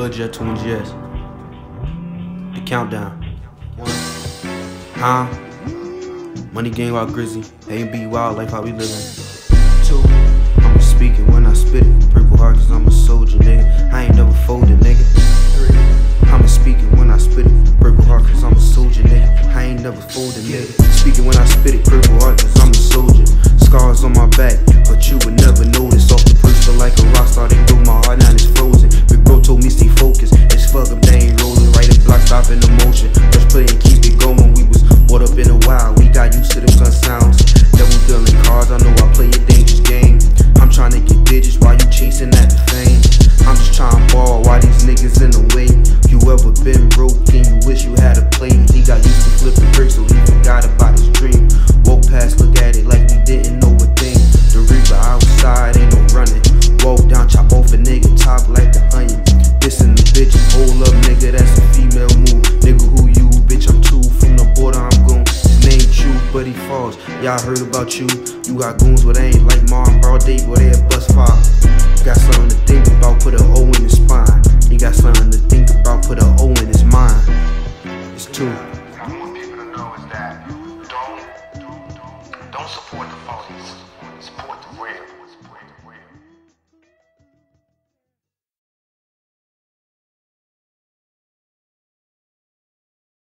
liljeff2mgs. The countdown. Money gang wild grizzly. A and B wild life how we living. 2. I'm speaking when I spit it. Purple heart cause I'm a soldier, nigga. I ain't never folded, nigga. 3. I'm speaking when I spit it. Purple heart cause I'm a soldier, nigga. I ain't never folded, nigga. Speaking when I spit it. Purple heart cause I'm a soldier. Scars on my back, but you would never notice. Off the perch feel like a rock star. They broke my heart, now it's frozen. Big bro told me stay focused. It's fuck up, they ain't rolling. Right at block, stop in the motion. Just play and keep it going. We was brought up in the wild. We got used to the gun sounds. Double dealing cards, I know I play a dangerous game. I'm trying to get digits while you chasing that fame. I'm just trying to ball while these niggas in the way. You ever been broke and you wish you had a plate? He got used to flipping bricks, so he forgot about his dream. Woke past, look at it like we didn't know a thing. The reaper outside, ain't no running. Walk down, chop off a nigga, top like the onion. Dissing the bitch, hold up nigga, that's a female move. Nigga who you, bitch, I'm two from the border, I'm gone. His name true, but he falls. Y'all heard about you. You got goons, but they ain't like mom. Broad day, boy, they a bust fire. Got something to think about, put a O in his spine. He got something to think about, put a O in his mind. It's 2.